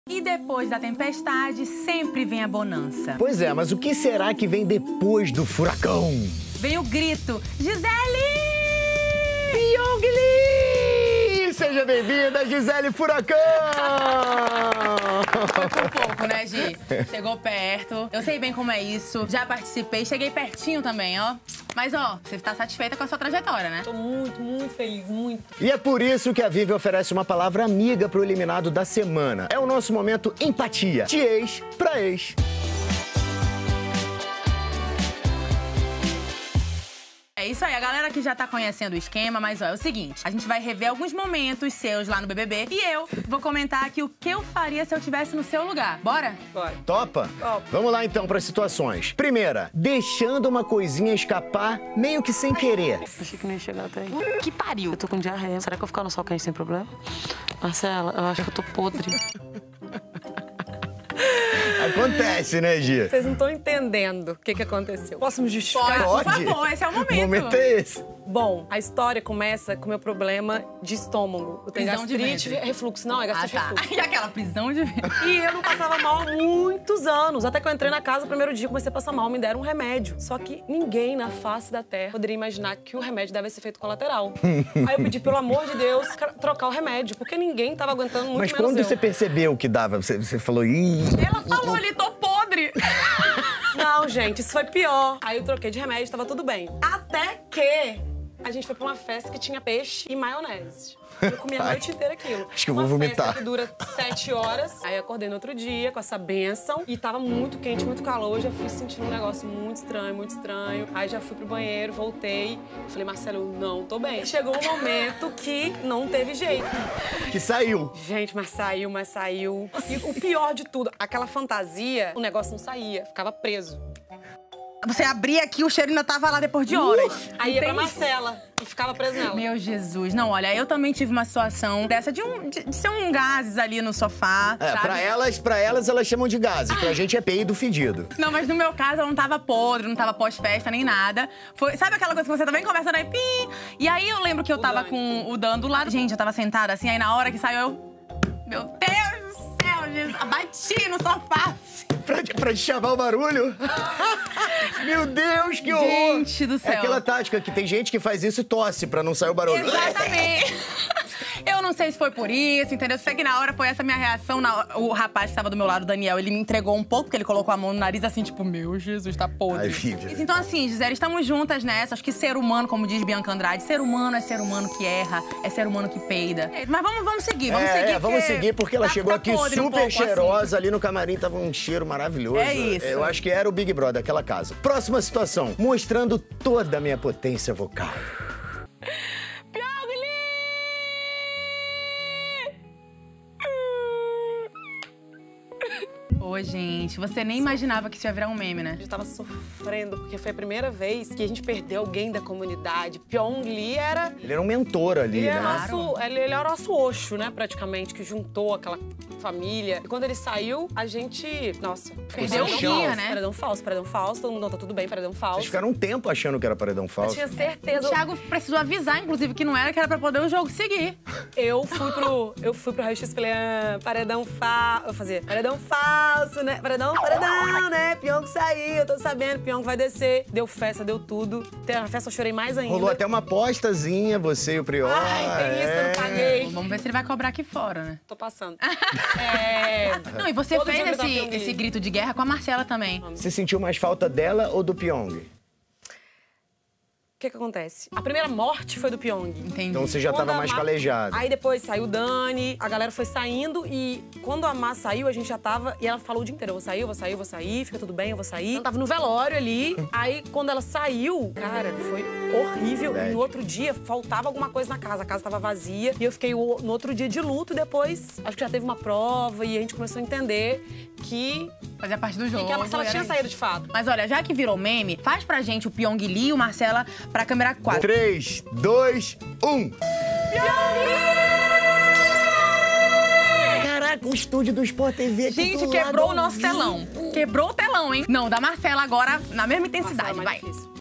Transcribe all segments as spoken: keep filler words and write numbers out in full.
E depois da tempestade, sempre vem a bonança. Pois é, mas o que será que vem depois do furacão? Vem o grito, Gisele! Pyongyi! Seja bem-vinda, Gisele Furacão! Foi por pouco, né, Gi? Chegou perto. Eu sei bem como é isso. Já participei, cheguei pertinho também, ó. Mas, ó, você tá satisfeita com a sua trajetória, né? Tô muito, muito feliz, muito. E é por isso que a Vivi oferece uma palavra amiga pro eliminado da semana. É o nosso momento empatia. De ex pra ex. É isso aí, a galera que já tá conhecendo o esquema, mas ó, é o seguinte, a gente vai rever alguns momentos seus lá no B B B e eu vou comentar aqui o que eu faria se eu estivesse no seu lugar. Bora? Bora. Topa? Topa. Vamos lá então para as situações. Primeira, deixando uma coisinha escapar meio que sem querer. Achei que não ia chegar até aí. Que pariu. Eu tô com diarreia. Será que eu vou ficar no sol quente sem problema? Marcela, eu acho que eu tô podre. Acontece, né, Gia? Vocês não estão entendendo o que, que aconteceu. Posso me justificar? Pode, por favor, esse é o momento. O momento é esse. Bom, a história começa com o meu problema de estômago. Eu tenho Prisão de gastrite, ventre. refluxo. Não, é Ah, gastrite, tá. refluxo. E aquela prisão de ventre? E eu não passava mal há muitos anos. Até que eu entrei na casa, no primeiro dia, comecei a passar mal, me deram um remédio. Só que ninguém na face da terra poderia imaginar que o remédio deve ser feito colateral. Aí eu pedi, pelo amor de Deus, trocar o remédio, porque ninguém tava aguentando muito Mas menos quando eu. você percebeu que dava, você, você falou, ih... Ela falou ali, tô podre. Não, gente, isso foi pior. Aí eu troquei de remédio, tava tudo bem. Até que a gente foi pra uma festa que tinha peixe e maionese. Eu comi a noite inteira aquilo. Acho que eu vou uma vomitar. Festa que dura sete horas. Aí eu acordei no outro dia com essa bênção. E tava muito quente, muito calor. Eu já fui sentindo um negócio muito estranho, muito estranho. Aí já fui pro banheiro, voltei. Falei, Marcelo, eu não tô bem. Chegou um momento que não teve jeito. Que saiu. Gente, mas saiu, mas saiu. E o pior de tudo, aquela fantasia, o negócio não saía, ficava preso. Você abria aqui, o cheiro ainda tava lá depois de horas. Uh, aí ia pra Marcela e ficava preso nela. Meu Jesus. Não, olha, eu também tive uma situação dessa de, um, de, de ser um gases ali no sofá, É, sabe? pra elas, pra elas, elas chamam de gases. Pra gente é peido fedido. Não, mas no meu caso, eu não tava podre, não tava pós-festa, nem nada. Foi, sabe aquela coisa que você tá bem conversando aí, pim? E aí eu lembro que eu tava com o Dan do lado. Gente, eu tava sentada assim, aí na hora que saiu, eu... Meu Deus do céu, Jesus. Bati no sofá. Pra, pra te chamar o barulho? Meu Deus, que horror! Gente do céu. É aquela tática que tem gente que faz isso e tosse pra não sair o barulho. Exatamente. Eu não sei se foi por isso, entendeu? Sei que na hora foi essa minha reação. Na... O rapaz que estava do meu lado, o Daniel, ele me entregou um pouco, porque ele colocou a mão no nariz assim, tipo, meu Jesus, tá podre. Ai, Vivi. Então assim, Gisele, estamos juntas nessa. Acho que ser humano, como diz Bianca Andrade, ser humano é ser humano que erra, é ser humano que peida. Mas vamos, vamos seguir, vamos é, seguir. É, vamos seguir, porque ela tá, chegou tá aqui podre um super pouco, cheirosa. assim. Ali no camarim tava um cheiro maravilhoso. É isso. Eu acho que era o Big Brother, aquela casa. Próxima situação, mostrando toda a minha potência vocal. Ô, gente, você nem imaginava que isso ia virar um meme, né? Eu tava sofrendo, porque foi a primeira vez que a gente perdeu alguém da comunidade. Pyongyi era... Ele era um mentor ali, Ele né? era, nosso, ele, ele era nosso Osho, né, praticamente, que juntou aquela família. E quando ele saiu, a gente... Nossa. Perdeu o dia, né? Paredão falso, paredão falso. Todo mundo, não, tá tudo bem, paredão falso. Vocês ficaram um tempo achando que era paredão Eu falso. tinha certeza. O Thiago precisou avisar, inclusive, que não era, que era pra poder o jogo seguir. Eu fui pro, eu fui pro raio-x e falei, ah, paredão falso. Eu fazia, paredão falso, né? Paredão, paredão, né? Pyong saiu, eu tô sabendo, Pyong vai descer. Deu festa, deu tudo. Na festa eu chorei mais ainda. Rolou até uma apostazinha, você e o Prior. Ai, tem isso que eu não paguei. Vamos ver se ele vai cobrar aqui fora, né? Tô passando. É... Não, e você Todo fez dia eu esse, gritava Pyongyi. esse grito de guerra com a Marcela também. Você sentiu mais falta dela ou do Pyong? O que que acontece? A primeira morte foi do Pyong. Entendi. Então você já Quando tava a mais Ma- calejado. Aí depois saiu o Dani, a galera foi saindo e quando a Má saiu, a gente já tava... E ela falou o dia inteiro, eu vou sair, eu vou sair, eu vou sair, fica tudo bem, eu vou sair. Eu tava no velório ali, aí quando ela saiu, cara, foi horrível. E no outro dia, faltava alguma coisa na casa, a casa tava vazia. E eu fiquei o- no outro dia de luto, depois acho que já teve uma prova e a gente começou a entender que... Fazia parte do jogo. que a Marcela era tinha isso. saído de fato. Mas olha, já que virou meme, faz pra gente o Pyongyi e o Marcela pra câmera quatro. três, dois, um. Caraca, o estúdio do Sport T V aqui Gente, do quebrou o lado nosso ao telão. vivo. Quebrou o telão, hein? Não, da Marcela agora na mesma intensidade, Marcela, mais vai. difícil.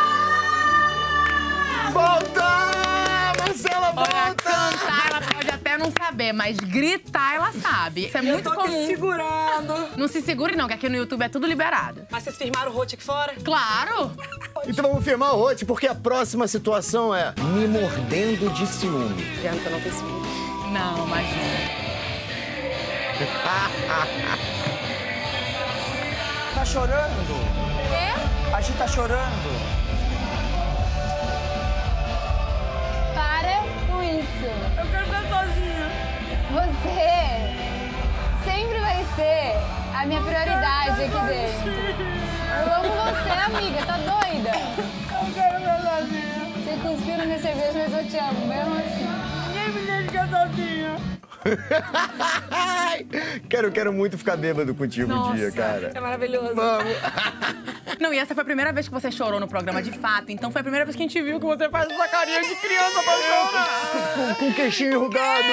Volta! Marcela, Olha, volta! cantar, ela pode até até não saber, mas gritar ela sabe. Isso é muito Eu tô comum. aqui segurando. Não se segure não, que aqui no YouTube é tudo liberado. Mas vocês firmaram o rote aqui fora? Claro! Então vamos firmar o rote, porque a próxima situação é me mordendo de ciúme. Bianca, não tem ciúme. Não, imagina. Tá chorando? Quê? A gente tá chorando. Para com isso. Eu quero ficar sozinha. Você sempre vai ser a minha prioridade aqui dentro. Eu amo você, amiga. Tá doida? Eu quero ficar sozinha. Você cuspiu na minha cerveja, mas eu te amo. Mesmo assim. Ninguém me deixa ficar sozinha. quero, quero muito ficar bêbado contigo um Nossa, dia, cara. É maravilhoso. Vamos. Não, e essa foi a primeira vez que você chorou no programa de fato. Então foi a primeira vez que a gente viu que você faz essa carinha de criança pra chorar. Com, com o queixinho enrugado.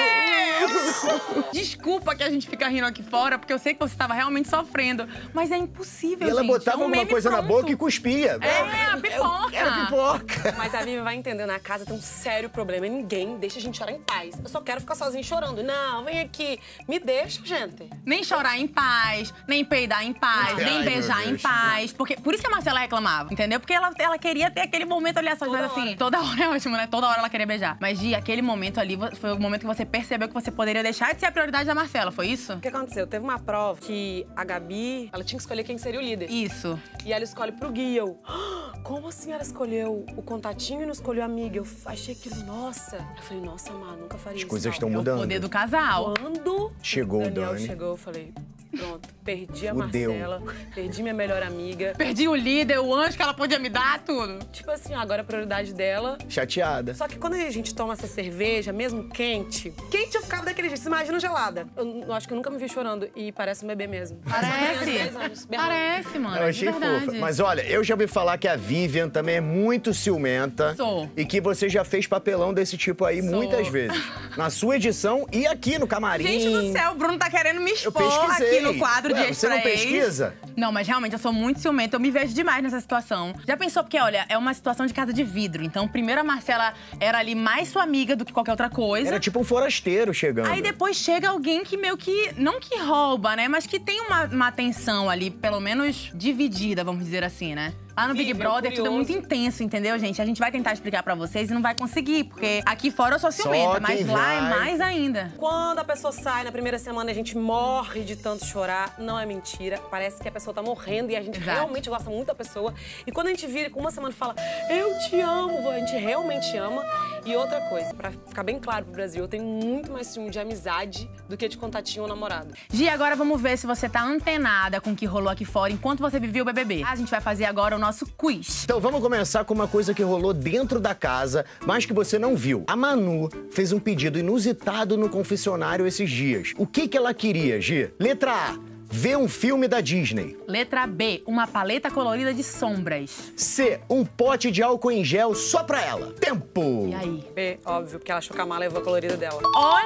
Desculpa que a gente fica rindo aqui fora, porque eu sei que você estava realmente sofrendo. Mas é impossível, E ela gente. botava é um alguma meme coisa na pronto. boca e cuspia. É, a pipoca. Era pipoca. Mas a Vivi vai entender, na casa tem um sério problema. Ninguém deixa a gente chorar em paz. Eu só quero ficar sozinha chorando. Não, vem aqui. Me deixa, gente. Nem chorar em paz, nem peidar em paz, Ai, nem meu beijar em Deus. paz. Porque, por isso que a Marcela reclamava, entendeu? Porque ela, ela queria ter aquele momento ali, essas coisas assim. Toda hora é ótimo, né? Toda hora ela queria beijar. Mas, Gi, aquele momento ali foi o momento que você percebeu que você poderia deixar de ser a prioridade da Marcela, foi isso? O que aconteceu? Teve uma prova que a Gabi, ela tinha que escolher quem seria o líder. Isso. E ela escolhe pro Gui. Eu, "Ah, como assim ela escolheu o contatinho e não escolheu a amiga? Eu achei aquilo, nossa. Eu falei, nossa, Má, nunca faria As isso. coisas não." estão É o mudando. poder do casal. Quando Chegou o Daniel Dani. chegou, eu falei, pronto, perdi a Fudeu. Marcela, perdi minha melhor amiga. Perdi o líder, o anjo que ela podia me dar, tudo. Tipo assim, agora a prioridade dela. Chateada. Só que quando a gente toma essa cerveja, mesmo quente, quente eu ficava daquele jeito. Você imagina gelada. Eu, eu acho que eu nunca me vi chorando e parece um bebê mesmo. Parece. dez anos, berrando. Parece, mano. Eu é achei de verdade. fofa. Mas olha, eu já ouvi falar que a Vivian também é muito ciumenta. Sou. E que você já fez papelão desse tipo aí Sou. muitas vezes. Na sua edição e aqui no camarim. Gente do céu, o Bruno tá querendo me Eu expor pesquisei. aqui no quadro Ué, de você não Extra Ex. pesquisa? Não, mas realmente eu sou muito ciumenta, eu me vejo demais nessa situação. Já pensou? Porque, olha, é uma situação de casa de vidro. Então, primeiro a Marcela era ali mais sua amiga do que qualquer outra coisa. Era tipo um forasteiro chegando. Aí depois chega alguém que meio que, não que rouba, né? Mas que tem uma, uma atenção ali, pelo menos dividida, vamos dizer assim, né? Lá no Big Vive, Brother tudo é curioso. muito intenso, entendeu, gente? A gente vai tentar explicar pra vocês e não vai conseguir, porque aqui fora eu sou Só ciumenta, mas quem lá é vai. mais ainda. Quando a pessoa sai na primeira semana, a gente morre de tanto chorar. Não é mentira. Parece que a pessoa tá morrendo e a gente Exato. realmente gosta muito da pessoa. E quando a gente vira com uma semana e fala, eu te amo, a gente realmente ama. E outra coisa, pra ficar bem claro pro Brasil, eu tenho muito mais ciúme de amizade do que de contatinho ou namorado. Gi, agora vamos ver se você tá antenada com o que rolou aqui fora enquanto você vivia o B B B. A gente vai fazer agora o nosso quiz. Então vamos começar com uma coisa que rolou dentro da casa, mas que você não viu. A Manu fez um pedido inusitado no confessionário esses dias. O que que ela queria, Gi? Letra A, ver um filme da Disney. Letra B, uma paleta colorida de sombras. C, um pote de álcool em gel só pra ela. Tempo! E aí? B, óbvio, porque ela achou que a mala levou a colorida dela.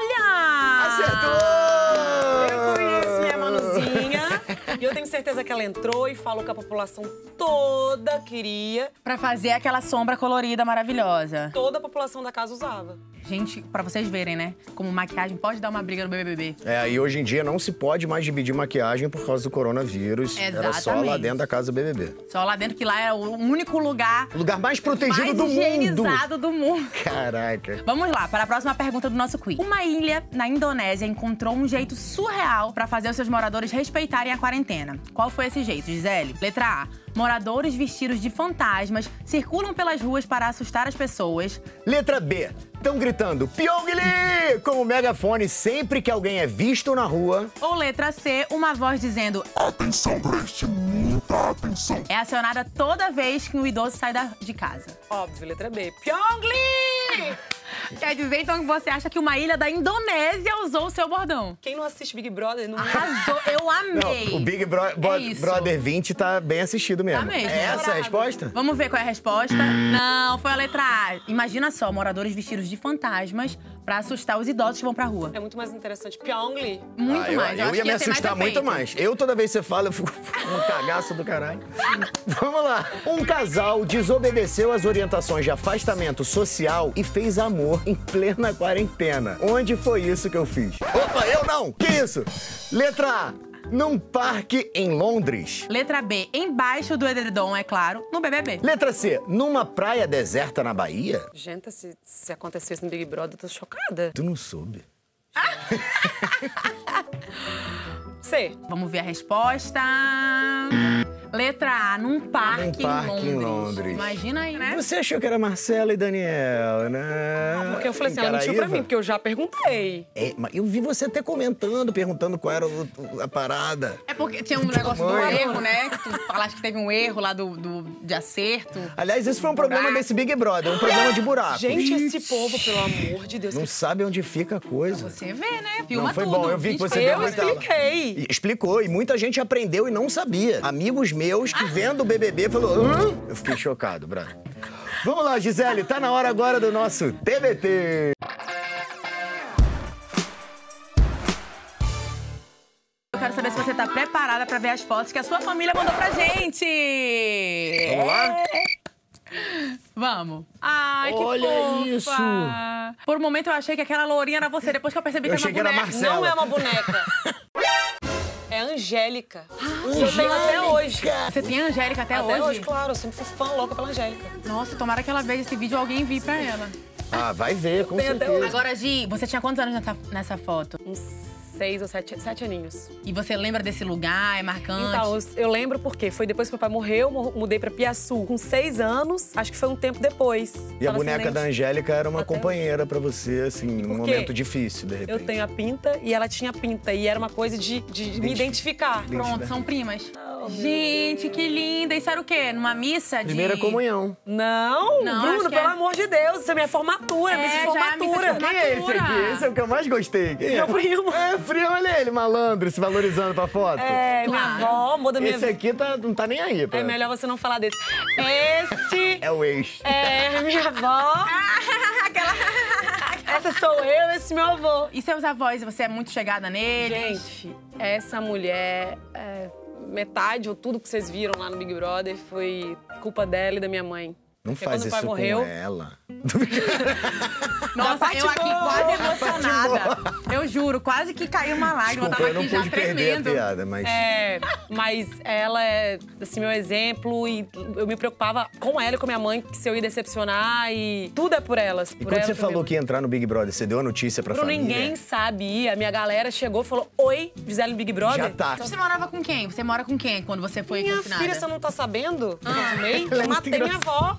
Olha! Acertou! Eu conheço minha Manuzinha e eu tenho certeza que ela entrou e falou que a população toda queria. Pra fazer aquela sombra colorida maravilhosa. Toda a população da casa usava. Gente, pra vocês verem, né? Como maquiagem pode dar uma briga no B B B. É, e hoje em dia não se pode mais dividir maquiagem por causa do coronavírus. Era só lá Exatamente. dentro da casa do B B B. Só lá dentro, que lá era o único lugar O lugar mais protegido mais do mundo. higienizado do mundo. Caraca. Vamos lá, para a próxima pergunta do nosso quiz. Uma ilha na Indonésia encontrou um jeito surreal para fazer os seus moradores respeitarem a quarentena. Qual foi esse jeito, Gisele? Letra A. Moradores vestidos de fantasmas circulam pelas ruas para assustar as pessoas. Letra B. Estão gritando Pyongyi com o megafone sempre que alguém é visto na rua. Ou letra C, uma voz dizendo Atenção, preste muita atenção. é acionada toda vez que um idoso sai da- de casa. Óbvio, letra B. Pyongyi! Quer dizer, então, que você acha que uma ilha da Indonésia usou o seu bordão? Quem não assiste Big Brother não... Arrasou, eu amei. Não, o Big Bro- Bo- É isso. Brother vinte tá bem assistido mesmo. Tá mesmo. É essa a resposta? Vamos ver qual é a resposta? Não, foi a letra A. Imagina só, moradores vestidos de fantasmas pra assustar os idosos que vão pra rua. É muito mais interessante. Pyongyi. Muito Ah, eu, mais. eu acho ia que me ter mais assustar muito efeito. mais. Eu, toda vez que você fala, eu fico um cagaço do caralho. Vamos lá. Um casal desobedeceu as orientações de afastamento social e fez a amor em plena quarentena. Onde foi isso que eu fiz? Opa, eu não! Que isso? Letra A, num parque em Londres. Letra B, embaixo do edredom, é claro, no B B B. Letra C, numa praia deserta na Bahia. Gente, se, se acontecesse no Big Brother, eu tô chocada. Tu não soube. C. Vamos ver a resposta. Letra A, num parque, Num parque em, em Londres. Londres. Imagina aí, né? Você achou que era Marcela e Daniel, né? Porque eu falei assim, ela mentiu pra Caraíva? mim, porque eu já perguntei. É, mas eu vi você até comentando, perguntando qual era o- o- a parada. É porque tinha um negócio do tamanho. erro, né? Que tu falaste que teve um erro lá do, do, de acerto. Aliás, esse foi um problema Buraco. desse Big Brother, um problema de buraco. Gente, esse povo, pelo amor de Deus. Não que- sabe onde fica a coisa. Você vê, né? Filma Não, foi tudo. bom, eu vi que você Eu deu muita aula. expliquei. E explicou, e muita gente aprendeu e não sabia. Amigos meus que vendo o B B B falou, hã? Eu fiquei chocado, brother. Vamos lá, Gisele, tá na hora agora do nosso T B T. Eu quero saber se você tá preparada pra ver as fotos que a sua família mandou pra gente. Vamos lá? Vamos. Ai, que Olha fofa. isso. Por um momento eu achei que aquela lourinha era você, depois que eu percebi Eu que achei que era era uma boneca. Marcela. Não é uma boneca. É a Angélica. Que eu tenho até hoje. Você tem a Angélica até, Até hoje, hoje? claro. Eu sempre fui fã louca pela Angélica. Nossa, tomara que ela veja esse vídeo e alguém vir pra ela. Ah, vai ver, com tenho até certeza. Agora, Gi, você tinha quantos anos nessa, nessa foto? Uns seis ou sete, sete aninhos. E você lembra desse lugar? É marcante? Então, eu, eu lembro porque foi depois que meu pai morreu, mu- mudei pra Piaçu com seis anos. Acho que foi um tempo depois. E a Tava boneca assim, da nem- Angélica era uma Até companheira pra você, assim, num Por quê? momento difícil, de repente. Eu tenho a pinta e ela tinha a pinta. E era uma coisa de, de me identificar. Pronto, são primas. Gente, que linda. Isso era o quê? Numa missa de... Primeira comunhão. Não, Não, acho Bruno, que pelo é- amor de Deus. Isso é minha formatura, É, minha já é a missa de formatura. formatura. Quem é esse aqui? Esse é o que eu mais gostei. Quem é? Meu primo. É, frio, olha ele, malandro, se valorizando pra foto. É, minha avó, muda minha Esse aqui tá, não tá nem aí. Pra... É melhor você não falar desse. Esse É o ex. é minha avó. Essa sou eu, esse meu avô. E seus avós, você é muito chegada neles? Gente, essa mulher, é, metade ou tudo que vocês viram lá no Big Brother foi culpa dela e da minha mãe. Não Porque faz quando o isso pai morreu, com ela. Nossa, parte eu aqui boa. quase emocionada. Eu juro, quase que caiu uma lágrima. Desculpa, eu eu tava não aqui já pude perder a tremendo. piada, mas... É, mas ela é, assim, meu exemplo e eu me preocupava com ela e com minha mãe, que se eu ia decepcionar e tudo é por elas. E por quando ela, você por falou minha que ia entrar no Big Brother, você deu a notícia pra Bruno, família? ninguém sabia. A minha galera chegou e falou, oi, Gisele no Big Brother? Já tá. Você morava com quem? Você mora com quem quando você foi Minha confinada? filha, você não tá sabendo? Eu arrumei, Ela é eu muito matei minha avó.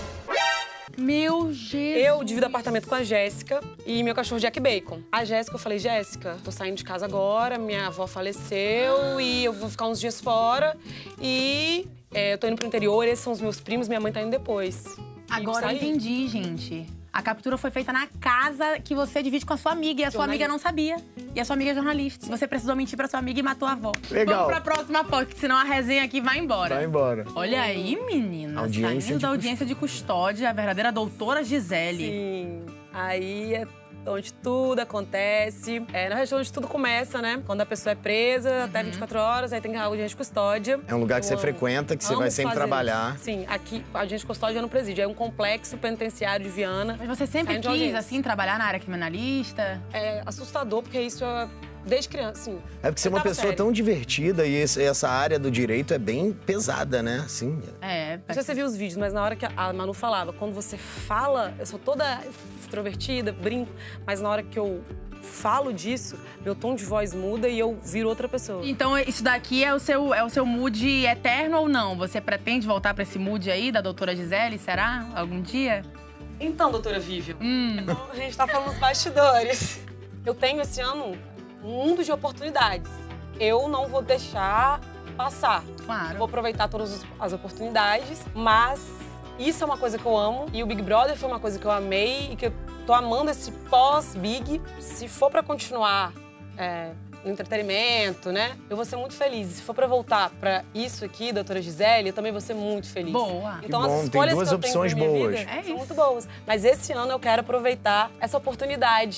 Meu Jesus. Eu divido apartamento com a Jéssica e meu cachorro Jack Bacon. A Jéssica, eu falei, Jéssica, tô saindo de casa agora, minha avó faleceu e eu vou ficar uns dias fora. E é, eu tô indo pro interior, esses são os meus primos, minha mãe tá indo depois. Agora eu saí. entendi, gente. A captura foi feita na casa que você divide com a sua amiga e a sua amiga não sabia. E a sua amiga é jornalista. Você precisou mentir pra sua amiga e matou a avó. Legal. Vamos pra próxima foto, que senão a resenha aqui vai embora. Vai embora. Olha aí, menina. Audiência Saindo de da audiência de custódia, a verdadeira doutora Gisele. Sim, aí é onde tudo acontece. É, na região onde tudo começa, né? Quando a pessoa é presa até vinte e quatro horas, aí tem que a audiência de custódia. É um lugar que Eu você amo. frequenta, que você Amo vai sempre fazer trabalhar. isso. Sim, aqui a audiência de custódia é no presídio. É um complexo penitenciário de Viana. Mas você sempre Saindo de quis, audiência. assim, trabalhar na área criminalista? É assustador, porque isso é desde criança, assim. É porque você é uma oitava pessoa série. tão divertida e esse- essa área do direito é bem pesada, né? Assim, É. Não sei se você viu os vídeos, mas na hora que a Manu falava, quando você fala, eu sou toda extrovertida, brinco, mas na hora que eu falo disso, meu tom de voz muda e eu viro outra pessoa. Então, isso daqui é o seu, é o seu mood eterno ou não? Você pretende voltar pra esse mood aí da doutora Gisele, será? Algum dia? Então, doutora Vivian, Hum. então, a gente tá falando dos bastidores. Eu tenho esse ano um mundo de oportunidades. Eu não vou deixar passar. Claro. Vou aproveitar todas as- as oportunidades, mas isso é uma coisa que eu amo. E o Big Brother foi uma coisa que eu amei e que eu tô amando esse pós-Big. Se for pra continuar é, no entretenimento, né? Eu vou ser muito feliz. Se for pra voltar pra isso aqui, doutora Gisele, eu também vou ser muito feliz. Boa. Então, Que bom, as tem escolhas duas que eu tenho opções pra minha boas. vida É são isso. muito boas. Mas esse ano eu quero aproveitar essa oportunidade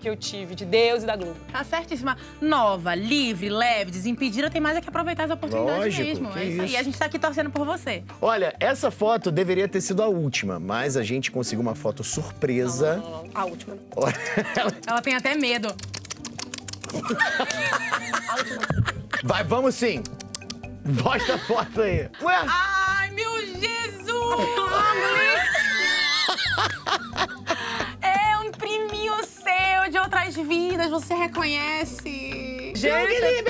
que eu tive de Deus e da Globo. Tá certíssima. Nova, livre, leve, desimpedida, tem mais é que aproveitar as oportunidades Lógico, mesmo. que É isso aí. isso. A gente tá aqui torcendo por você. Olha, essa foto deveria ter sido a última, mas a gente conseguiu uma foto surpresa. Não, não, não. A última. Olha, Ela tem até medo. vai, vamos sim. Mostra a foto aí. Ué? Ai, meu Jesus! Eu imprimi o seu de outras vidas, você reconhece? Gente,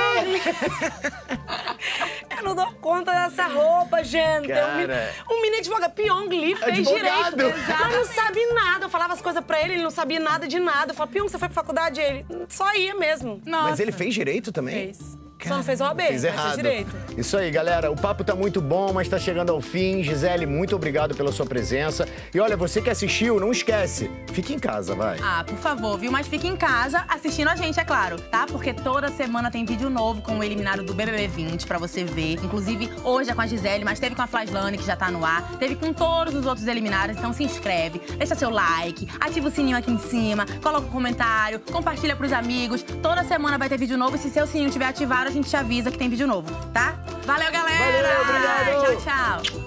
eu não dou conta dessa roupa, gente. Cara. Um, menino, um menino advogado, Pyong Lee, fez Advogado. direito. Mas não sabe nada. Eu falava as coisas pra ele, ele não sabia nada de nada. Eu falava, Pyong, você foi pra faculdade? Ele só ia mesmo. Nossa. Mas ele fez direito também? Fez. Só não fez O A B, Fez mas errado. fez direito. Isso aí, galera. O papo tá muito bom, mas tá chegando ao fim. Gisele, muito obrigado pela sua presença. E olha, você que assistiu, não esquece. Fique em casa, vai. Ah, por favor, viu? Mas fique em casa assistindo a gente, é claro, tá? Porque toda semana tem vídeo novo com o eliminado do B B B vinte pra você ver. Inclusive, hoje é com a Gisele, mas teve com a Flaslane, que já tá no ar. Teve com todos os outros eliminados, então se inscreve, deixa seu like, ativa o sininho aqui em cima, coloca um comentário, compartilha pros amigos. Toda semana vai ter vídeo novo e se seu sininho estiver ativado, a gente te avisa que tem vídeo novo, tá? Valeu, galera! Valeu, obrigado! Tchau, tchau!